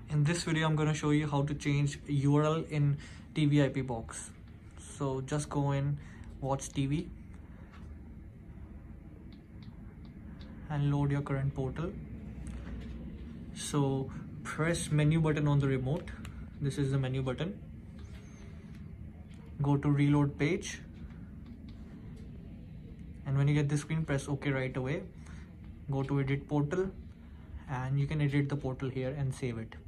In this video, I'm going to show you how to change URL in TVIP box. So just go in, watch TV and load your current portal. So press menu button on the remote. This is the menu button. Go to reload page. And when you get this screen, press OK right away. Go to edit portal and you can edit the portal here and save it.